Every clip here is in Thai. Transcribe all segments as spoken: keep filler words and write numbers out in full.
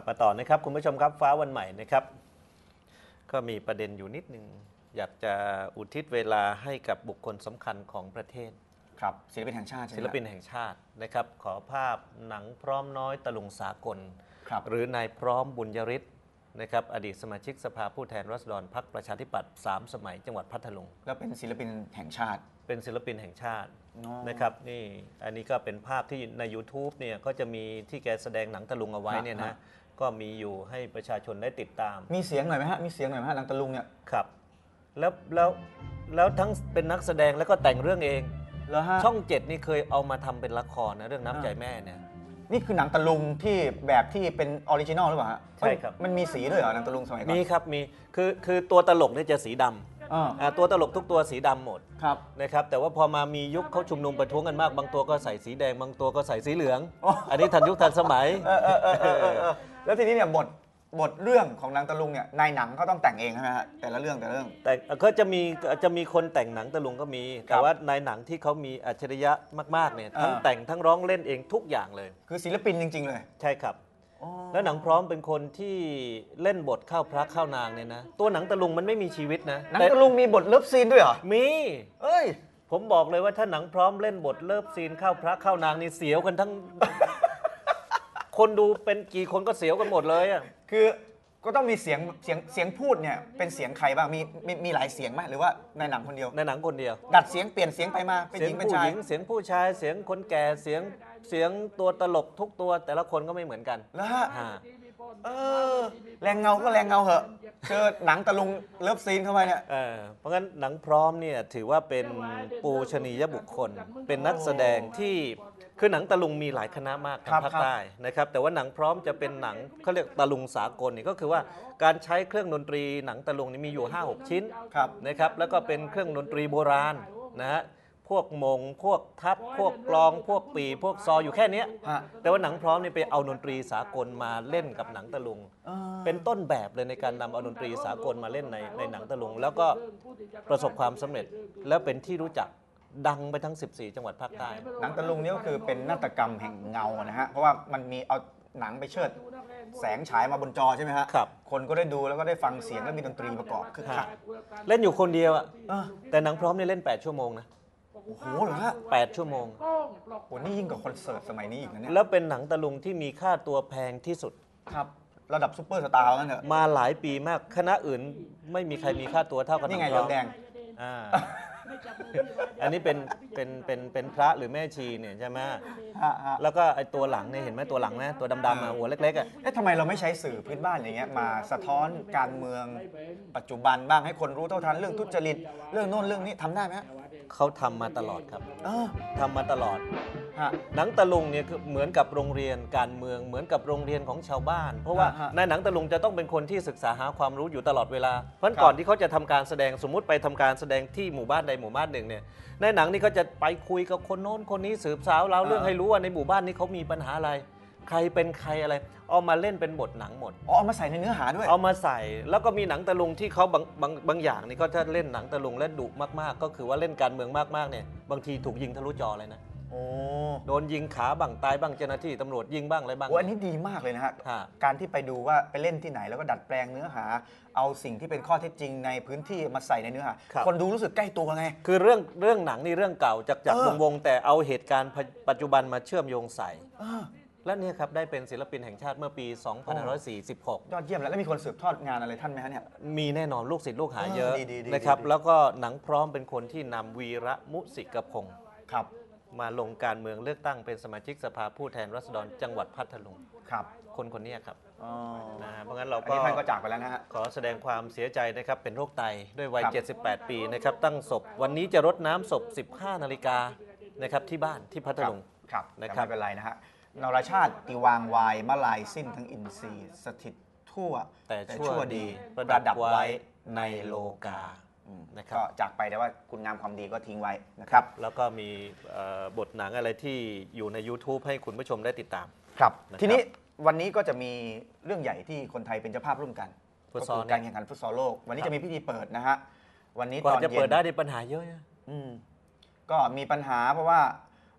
บมาต่อนะครับคุณผู้ชมครับฟ้าวันใหม่นะครับก็มีประเด็นอยู่นิดนึงอยากจะอุทิศเวลาให้กับบุคคลสำคัญของประเทศครับศิลปินแห่งชาติศิลปินแห่งชาตินะครับขอภาพหนังพร้อมน้อยตะลุงสากลหรือนายพร้อมบุญยริศนะครับอดีตสมาชิกสภาผู้แทนราษฎรพรรคประชาธิปัตย์สามสมัยจังหวัดพัทลุงแล้วเป็นศิลปินแห่งชาติเป็นศิลปินแห่งชาตินะครับนี่อันนี้ก็เป็นภาพที่ใน YouTube เนี่ยก็จะมีที่แกแสดงหนังตะลุงเอาไว้เนี่ยนะก็มีอยู่ให้ประชาชนได้ติดตามมีเสียงหน่อยไหมฮะมีเสียงหน่อยไหมฮะหนังตะลุงเนี่ยครับแล้วแล้วแล้วทั้งเป็นนักแสดงแล้วก็แต่งเรื่องเองช่องเจ็ดนี่เคยเอามาทำเป็นละครนะเรื่องน้ำใจแม่เนี่ยนี่คือหนังตะลุงที่แบบที่เป็นออริจินอลหรือเปล่าฮะใช่ครับมันมีสีด้วยเหรอหนังตะลุงสมัยก่อนมีครับมีคือคือตัวตลกเนี่ยจะสีดำตัวตลกทุกตัวสีดำหมดนะครับแต่ว่าพอมามียุคเขาชุมนุมประท้วงกันมากบางตัวก็ใส่สีแดงบางตัวก็ใส่สีเหลืองอันนี้ทันยุคทันสมัยแล้วทีนี้เนี่ยบทบทเรื่องของหนังตะลุงเนี่ยในหนังก็ต้องแต่งเองใช่ไหมฮะแต่ละเรื่องแต่ละเรื่องแต่ก็จะมีจะมีคนแต่งหนังตะลุงก็มีแต่ว่าในหนังที่เขามีอัจฉริยะมากๆเนี่ยทั้งแต่งทั้งร้องเล่นเองทุกอย่างเลยคือศิลปินจริงๆเลยใช่ครับแล้วหนังพร้อมเป็นคนที่เล่นบทเข้าพระเข้านางเนี่ยนะตัวหนังตะลุงมันไม่มีชีวิตนะหนังตะลุงมีบทเลิฟซีนด้วยเหรอมีเอ้ยผมบอกเลยว่าถ้าหนังพร้อมเล่นบทเลิฟซีนเข้าพระเข้านางนี่เสียวกันทั้ง คนดูเป็นกี่คนก็เสียวกันหมดเลยอ่ะคือก็ต้องมีเสียงเสียงเสียงพูดเนี่ยเป็นเสียงใครบ้างมีมีมีหลายเสียงไหมหรือว่าในหนังคนเดียวในหนังคนเดียวดัดเสียงเปลี่ยนเสียงไปมาเป็นหญิงเป็นชายเสียงผู้ชายเสียงคนแก่เสียงเสียงตัวตลกทุกตัวแต่ละคนก็ไม่เหมือนกันแล้วฮะเออแรงเงาก็แรงเงาเหอะเจอหนังตะลุงเลิฟซีนเข้าไปเนี่ยเออเพราะงั้นหนังพร้อมเนี่ยถือว่าเป็นปูชนียบุคคลเป็นนักแสดงที่คือหนังตะลุงมีหลายคณะมากทางภาคใต้นะครับแต่ว่าหนังพร้อมจะเป็นหนังเขาเรียกตะลุงสากลนี่ก็คือว่าการใช้เครื่องดนตรีหนังตะลุงนี่มีอยู่ ห้าหก ชิ้นนะครับแล้วก็เป็นเครื่องดนตรีโบราณนะฮะพวกมงพวกทับพวกกลองพวกปีพวกซออยู่แค่นี้แต่ว่าหนังพร้อมนี่ไปเอาดนตรีสากลมาเล่นกับหนังตะลุงเป็นต้นแบบเลยในการนำเอาดนตรีสากลมาเล่นในในหนังตะลุงแล้วก็ประสบความสำเร็จแล้วเป็นที่รู้จักดังไปทั้งสิบสี่จังหวัดภาคใต้หนังตะลุงนี่ก็คือเป็นนาฏกรรมแห่งเงานะฮะเพราะว่ามันมีเอาหนังไปเชิดแสงฉายมาบนจอใช่ไหมฮะครับคนก็ได้ดูแล้วก็ได้ฟังเสียงและมีดนตรีประกอบคือคักเล่นอยู่คนเดียวอ่ะแต่หนังพร้อมนี่เล่นแปดชั่วโมงนะโอ้โหเหรอฮะแปดชั่วโมงโอ้นี่ยิ่งกว่าคอนเสิร์ตสมัยนี้อีกนะเนี่ยแล้วเป็นหนังตะลุงที่มีค่าตัวแพงที่สุดครับระดับซุปเปอร์สตาร์นั่นเถอะมาหลายปีมากคณะอื่นไม่มีใครมีค่าตัวเท่ากับนี่ไงเหลืองแดงอ่าอันนี้เป็นเป็นเป็นเป็นพระหรือแม่ชีเนี่ยใช่ไหมแล้วก็ไอตัวหลังเนี่ยเห็นไหมตัวหลังนะตัวดำๆมาหัวเล็กๆอ่ะเอ๊ะทำไมเราไม่ใช้สื่อพื้นบ้านอย่างเงี้ยมาสะท้อนการเมืองปัจจุบันบ้างให้คนรู้เท่าทันเรื่องทุจริตเรื่องโน่นเรื่องนี้ทำได้ไหมเขาทำมาตลอดครับทำมาตลอดหนังตะลุงเนี่ยคือเหมือนกับโรงเรียนการเมืองเหมือนกับโรงเรียนของชาวบ้านเพราะว่าในหนังตะลุงจะต้องเป็นคนที่ศึกษาหาความรู้อยู่ตลอดเวลาเพราะก่อนที่เขาจะทำการแสดงสมมุติไปทำการแสดงที่หมู่บ้านใดหมู่บ้านหนึ่งเนี่ยในหนังนี่เขาจะไปคุยกับคนโน้นคนนี้สืบสาวเล่าเรื่องให้รู้ว่าในหมู่บ้านนี้เขามีปัญหาอะไรใครเป็นใครอะไรเอามาเล่นเป็นบทหนังหมดอ๋อเอามาใส่ในเนื้อหาด้วยเอามาใส่แล้วก็มีหนังตะลุงที่เขาบางบางบางอย่างนี่ก็ถ้าเล่นหนังตะลุงและดุมากๆก็คือว่าเล่นการเมืองมากๆเนี่ยบางทีถูกยิงทะลุจอเลยนะโอ้โดนยิงขาบ้างตายบ้างเจ้าหน้าที่ตำรวจยิงบ้างอะไรบ้างโอ้อันนี้ดีมากเลยนะฮะการที่ไปดูว่าไปเล่นที่ไหนแล้วก็ดัดแปลงเนื้อหาเอาสิ่งที่เป็นข้อเท็จจริงในพื้นที่มาใส่ในเนื้อหาคนดูรู้สึกใกล้ตัวไงคือเรื่องเรื่องหนังนี่เรื่องเก่าจากจากวงวงแต่เอาเหตุการณ์ปัจจุบันมาเชื่อมโยงใส่และนี่ครับได้เป็นศิลปินแห่งชาติเมื่อปี สองพันห้าร้อยสี่สิบหกยอดเยี่ยมแล้วแล้วมีคนสืบทอดงานอะไรท่านไหมฮะเนี่ยมีแน่นอนลูกศิษย์ลูกหาเยอะนะครับแล้วก็หนังพร้อมเป็นคนที่นำวีระมุสิกพงศ์ครับมาลงการเมืองเลือกตั้งเป็นสมาชิกสภาผู้แทนราษฎรจังหวัดพัทลุงครับคนคนนี้ครับนะเพราะงั้นเราก็ท่านก็จากไปแล้วนะฮะขอแสดงความเสียใจนะครับเป็นโรคไตด้วยวัยเจ็ดสิบแปดปีนะครับตั้งศพวันนี้จะรดน้ำศพ สิบห้านาฬิกานะครับที่บ้านที่พัทลุงครับนะครับไม่เป็นไรนะฮะนรชาติติวางวายมลายสิ้นทั้งอินทรีย์สถิตทั่วแต่ชั่วดีประดับไว้ในโลกานะครับก็จากไปแต่ว่าคุณงามความดีก็ทิ้งไว้นะครับแล้วก็มีบทหนังอะไรที่อยู่ใน YouTube ให้คุณผู้ชมได้ติดตามครับทีนี้วันนี้ก็จะมีเรื่องใหญ่ที่คนไทยเป็นเจ้าภาพร่วมกันก็คือการแข่งขันฟุตซอลโลกวันนี้จะมีพิธีเปิดนะฮะวันนี้ตอนเย็นจะเปิดได้ในปัญหาเยอะก็มีปัญหาเพราะว่า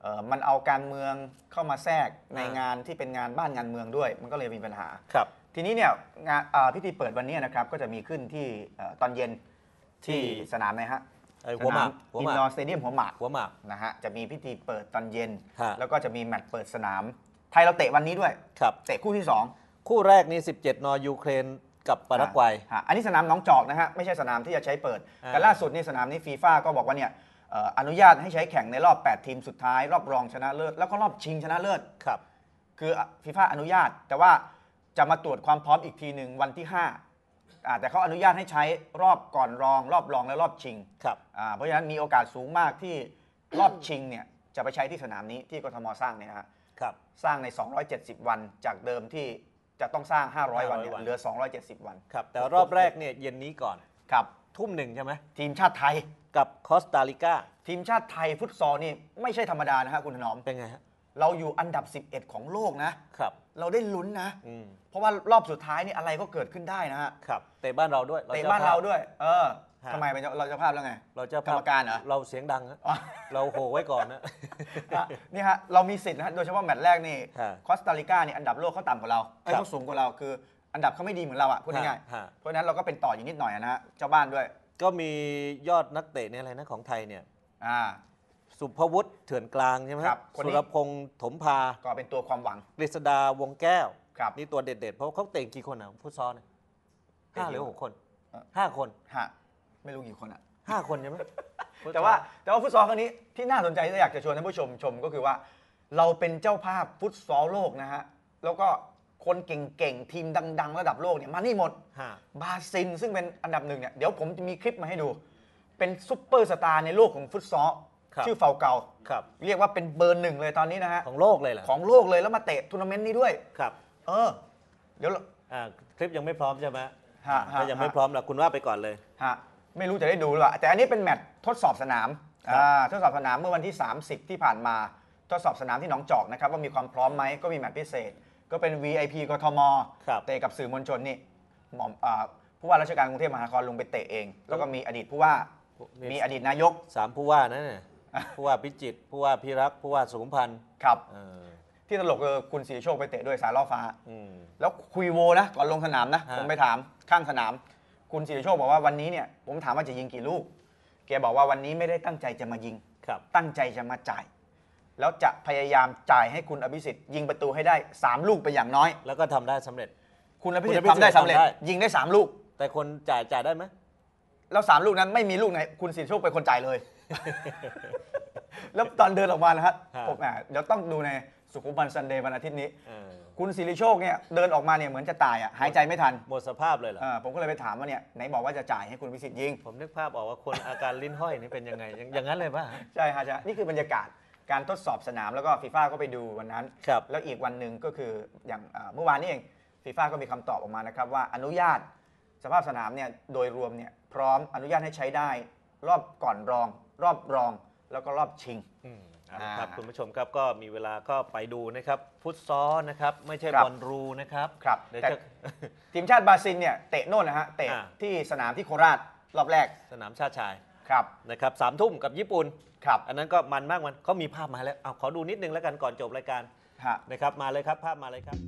เอ่อมันเอาการเมืองเข้ามาแทรกในงานที่เป็นงานบ้านงานเมืองด้วย มันก็เลยมีปัญหาครับทีนี้เนี่ยงานอ่าพิธีเปิดวันนี้นะครับก็จะมีขึ้นที่เอ่อตอนเย็นที่ที่สนามไหนฮะไอ้หัวหมากหัวอิหนมากดอร์สเตเดียมหัวหมากหัวหมากนะฮะจะมีพิธีเปิดตอนเย็นฮะแล้วก็จะมีแมตช์เปิดสนาม ไทยเราเตะวันนี้ด้วยครับเตะคู่ที่สองคู่แรกนี่สิบเจ็ดนยูเครนกับปารากวัยฮะอันนี้สนามหนองจอกนะฮะไม่ใช่สนามที่จะใช้เปิดอ่าแต่ล่าสุดนี่สนามนี้ฟีฟ่าก็บอกว่าเนี่ยเอ่ออนุญาตให้ใช้แข่งในรอบ แปด ทีมสุดท้าย รอบรองชนะเลิศแล้วก็รอบชิงชนะเลิศครับคือฟีฟ่าอนุญาต แต่ว่าจะมาตรวจความพร้อมอีกทีหนึ่งวันที่ห้าอ่าแต่เขาอนุญาตให้ใช้รอบก่อนรอง รอบรองและรอบชิงครับอ่าเพราะฉะนั้นมีโอกาสสูงมากที่รอบชิงเนี่ยจะไปใช้ที่สนามนี้ที่กทมสร้างเนี่ยนะฮะครับสร้างใน สองร้อยเจ็ดสิบ วันจากเดิมที่จะต้องสร้าง ห้าร้อย วันเนี่ยห้าร้อยวันเหลือ สองร้อยเจ็ดสิบ วันครับ แต่รอบแรกเนี่ยเย็นนี้ก่อนครับทุ่มหนึ่งใช่ไหมทีมชาติไทยกับคอสตาริกาทีมชาติไทยฟุตซอลนี่ไม่ใช่ธรรมดานะฮะคุณถนอมเป็นไงฮะเราอยู่อันดับ สิบเอ็ด ของโลกนะครับเราได้ลุ้นนะอืมเพราะว่ารอบสุดท้ายนี่อะไรก็เกิดขึ้นได้นะฮะครับเตะบ้านเราด้วยเตะจ้บ้านเราด้วย เออฮะทำไมเป็นเราจะภาพแล้วไงเราจะกรรมการเหรอเราเสียงดังฮะอ๋อเราโหไว้ก่อนนะฮะนี่ฮะเรามีสิทธิ์นะฮะโดยเฉพาะแมตช์แรกนี่ฮะคอสตาริกานี่อันดับโลกเขาต่ำกว่าเราไอ้ยครับเขาสูงกว่าเราคืออันดับเขาไม่ดีเหมือนเราอ่ะพูดง่ายฮะๆเพราะฉะนั้นเราก็เป็นต่ออยู่นิดหน่อยนะฮะเจ้าบ้านด้วยก็มียอดนักเตะเนี่ยอะไรนะของไทยเนี่ยอ่าสุภวุฒิเถื่อนกลางใช่ไหมครับคนนี้สุรพงษ์ถมพาก็เป็นตัวความหวังกฤษดาวงแก้วครับนี่ตัวเด็ดๆ เพราะเขาเตะกี่คนอ่ะฟุตซอลเนี่ยห้าหรือหกคนเออห้าคนฮะไม่รู้กี่คนอ่ะห้าคนใช่ไหมแต่ว่าแต่ว่าฟุตซอลครั้งนี้ที่น่าสนใจที่อยากจะชวนท่านผู้ชมชมก็คือว่า เราเป็นเจ้าภาพฟุตซอลโลกนะฮะแล้วก็คนเก่งๆ ทีมดัง ๆ ระดับโลกเนี่ยมานี่หมดฮะบราซิลซึ่งเป็นอันดับหนึ่งเนี่ยเดี๋ยวผมจะมีคลิปมาให้ดู เป็นซุปเปอร์สตาร์ในโลกของฟุตซอลครับชื่อเฟาเกาครับเรียกว่าเป็นเบอร์หนึ่งเลยตอนนี้นะฮะของโลกเลยเหรอของโลกเลยแล้วมาเตะทัวร์นาเมนต์นี้ด้วยครับเออ เดี๋ยวเราอ่าคลิปยังไม่พร้อมใช่ไหมฮะฮะถ้ายังไม่พร้อมล่ะคุณว่าไปก่อนเลยฮะไม่รู้จะได้ดูหรือเปล่าแต่อันนี้เป็นแมตช์ทดสอบสนามครับอ่าทดสอบสนามเมื่อวันที่ สามสิบ ที่ผ่านมาทดสอบสนามที่หนองจอกนะครับว่ามีความพร้อมไหมก็มีแมตช์พิเศษ ก็เป็น วี ไอ พี กทมครับเตะกับสื่อมวลชนนี่หม่อมอ่าผู้ว่าราชการกรุงเทพมหานครลงไปเตะเอง แล้วก็มีอดีตผู้ว่ามีอดีตนายกสามผู้ว่านะเนี่ยผู้ว่าพิจิตรผู้ว่าพิรักษ์ผู้ว่าสุขุมพันธ์ครับเออที่ตลกคือคุณศรีโชคไปเตะด้วยสายล่อฟ้าอืมแล้วคุยโวนะก่อนลงสนามนะฮะผมไปถามข้างสนาม คุณศรีโชคบอกว่าวันนี้เนี่ยผมถามว่าจะยิงกี่ลูกแกบอกว่าวันนี้ไม่ได้ตั้งใจจะมายิงครับตั้งใจจะมาจ่าย แล้วจะพยายามจ่ายให้คุณอภิสิทธิ์ยิงประตูให้ได้สามลูกไปอย่างน้อยแล้วก็ทำได้สำเร็จคุณอภิสิทธิ์คุณอภิสิทธิ์ทำได้สำเร็จทำได้ยิงได้สามลูกแต่คนจ่ายจ่ายได้ไหมแล้วสามลูกนั้นไม่มีลูกไหนคุณศรีโชคเป็นคนจ่ายเลย แล้วตอนเดินออกมานะฮะฮะผมอ่ะเดี๋ยวต้องดูในสุขุมพันธ์ซันเดย์วันอาทิตย์นี้เออคุณศิริโชคเนี่ยเดินออกมาเนี่ยเหมือนจะตายอ่ะหายใจไม่ทันหมดสภาพเลยเหรอเออผมก็เลยไปถามว่าเนี่ยไหนบอกว่าจะจ่ายให้คุณวิสิทธิ์ยิงผมนึกภาพออกว่าคนอาการลิ้นห้อยนี่เป็นยังไงอย่างอย่างนั้นเลยป่ะฮะใช่ฮะใช่นี่คือบรรยากาศการทดสอบสนามแล้วก็ฟีฟ่าก็ไปดูวันนั้นครับแล้วอีกวันหนึ่งก็คืออย่างเอ่อเมื่อวานนี้เองฟีฟ่าก็มีคำตอบออกมานะครับว่าอนุญาตสภาพสนามเนี่ยโดยรวมเนี่ยพร้อมอนุญาตให้ใช้ได้ รอบก่อนรอง รอบรองแล้วก็รอบชิงอืมเอาละอ่าครับคุณผู้ชมครับก็มีเวลาก็ไปดูนะครับ ฟุตซอลนะครับ ไม่ใช่ครับบอลรูนะครับครับเดี๋ยวแต่จะทีมชาติบราซิลเนี่ยเตะโน่นนะฮะเตะอ่าที่สนามที่โคราชรอบแรกสนามชาติชายครับนะครับสามทุ่มกับญี่ปุ่นครับอันนั้นก็มันมากมันเขามีภาพมาแล้วเอาขอดูนิดนึงแล้วกันก่อนจบรายการฮะนะครับมาเลยครับภาพมาเลยครับ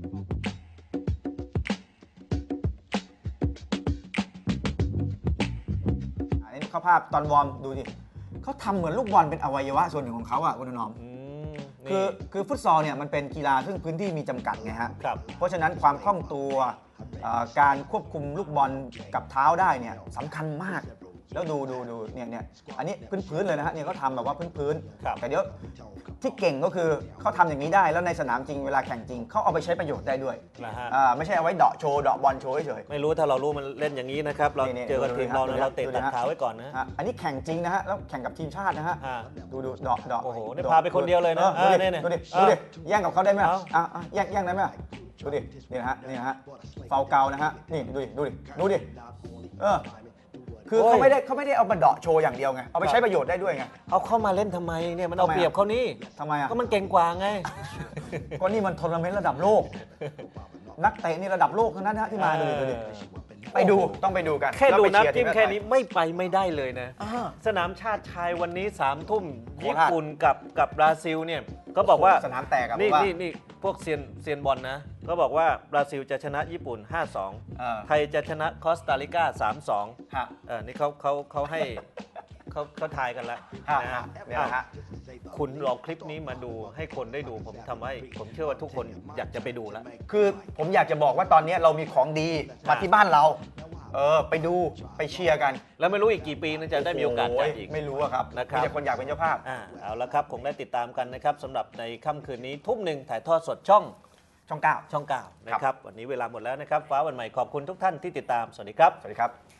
อันนี้เขาภาพตอนวอร์มดูดิเขาทำเหมือนลูกบอลเป็นอวัยวะส่วนหนึ่งของเขาอ่ะคุณถนอมอืมคืนี่อคือฟุตซอลเนี่ยมันเป็นกีฬาซึ่งพื้นที่มีจำกัดไงฮะครับเพราะฉะนั้นความคล่องตัวเอ่อการควบคุมลูกบอลกับเท้าได้เนี่ยสำคัญมาก แล้วดูดูดูเนี่ยเนี่ยอันนี้พื้นพื้นเลยนะฮะเนี่ยเขาทำแบบว่าพื้นพื้นครับแต่เดี๋ยวที่เก่งก็คือเขาทำอย่างนี้ได้แล้วในสนามจริงเวลาแข่งจริงเขาเอาไปใช้ประโยชน์ได้ด้วยนะฮะอ่าไม่ใช่เอาไว้เดาะโชว์เดาะบอลโชว์เฉยไม่รู้ถ้าเรารู้มันเล่นอย่างนี้นะครับ เรานี่ๆเจอกับดูทีดิมเราดูดิเนี่ยเราเตะดูดิตัดฮะขาไว้ก่อนนะอ่ะอันนี้แข่งจริงนะฮะแล้วแข่งกับทีมชาตินะฮะอ่าดูดูเดาะเดาะโอ้โหนี่ดะพาไปคนเดียวเลยนะออดูดิอ่าเนี่ยๆดูดิอ่าดูดิแย่งกับเขาได้ไหมเอาอ่ะอ่ะแย่งแย่งได้ไหมดูดินี่นะฮะนี่นะฮะเฟาเกานะฮะนี่ดูดิดูดิดูดิเออคือเขาไม่ได้เขาไม่ได้เอามาเดาะโชว์อย่างเดียวไงเอาไปใช้ประโยชน์ได้ด้วยไงเอาเข้ามาเล่นทำไมเนี่ยมันเอาทำไมอ่ะเปรียบเขานี่ทำไมอ่ะก็มันเก่งกว่าไงก็นี่มันทัวร์นาเมนต์ระดับโลก นักเตะนี่ระดับโลกทั้งนั้นนะฮะที่มาดูดิดูดิเออไปดูต้องไปดูกันแค่ดูล้วไปเชียร์น้ำจิ้มทีแค่ไทยนี้ไม่ไปไม่ได้เลยนะอ่าสนามชาติชายวันนี้สามทุ่มโคราชญี่ปุ่นกับกับบราซิลเนี่ยก็บอกว่าสนามแตกอะนี่ผมว่านี่นี่พวกเซียนเซียนบอลนะ ก็บอกว่าบราซิลจะชนะญี่ปุ่น ห้าสองเออไทยจะชนะคอสตาริกา สามสองฮะเออนี่เขาเขาเขาให้เขาเขาทายกันแล้วฮะนะฮะฮะเนี่ยนะฮะคุณลองคลิปนี้มาดูให้คนได้ดูผมทำให้ผมเชื่อว่าทุกคนอยากจะไปดูแล้วคือผมอยากจะบอกว่าตอนนี้เรามีของดีมาที่บ้านเรา เออ ไปดูไปเชียร์กันแล้วไม่รู้อีกกี่ปีนึงจะได้มีโอกาสจัดอีกโไม่รู้อะครับนะครับมีแต่คนอยากเป็นเจ้าภาพอ่าเอาละครับคงได้ติดตามกันนะครับสำหรับในค่ำคืนนี้ทุ่มหนึ่งถ่ายทอดสดช่องช่องเก้าช่องเก้านะครับวันนี้เวลาหมดแล้วนะครับฟ้าวันใหม่ขอบคุณทุกท่านที่ติดตามสวัสดีครับสวัสดีครับ